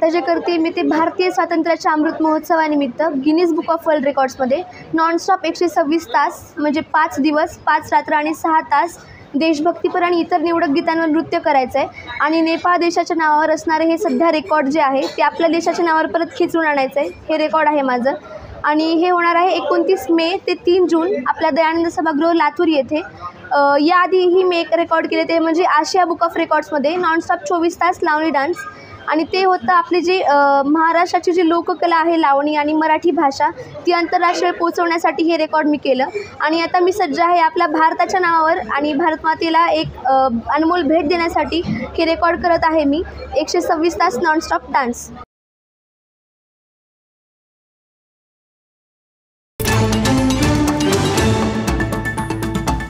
आता जे करते मी ते भारतीय स्वातंत्र्याच्या अमृत महोत्सवानिमित्त गिनीज बुक ऑफ वर्ल्ड रेकॉर्ड्समध्ये नॉनस्टॉप 126 तास म्हणजे 5 दिवस 5 रात्र आणि 6 तास देशभक्तीपर आणि इतर निवडक गीतांवर नृत्य करायचं आहे आणि नेपाळ देशाच्या नावावर असणारे हे सध्या रेकॉर्ड जे आहे ते आपल्या देशाच्या नावावर परत खिचून आणायचं आहे. हे रेकॉर्ड आहे माझं आणि हे होणार आहे 29 मे ते 3 जून आपल्या दयानंद सभागृह लातूर येथे. याआधीही मी एक रेकॉर्ड केले ते म्हणजे आशिया बुक ऑफ रेकॉर्ड्समध्ये नॉनस्टॉप 24 तास लावणी डान्स आणि ते होतं आपली जी महाराष्ट्राची जी लोककला आहे लावणी आणि मराठी भाषा ती आंतरराष्ट्रीय पोचवण्यासाठी हे रेकॉर्ड मी केलं आणि आता मी सज्ज आहे आपल्या भारताच्या नावावर आणि भारतमातेला एक अनमोल भेट देण्यासाठी हे रेकॉर्ड करत आहे मी 126 तास नॉनस्टॉप डान्स.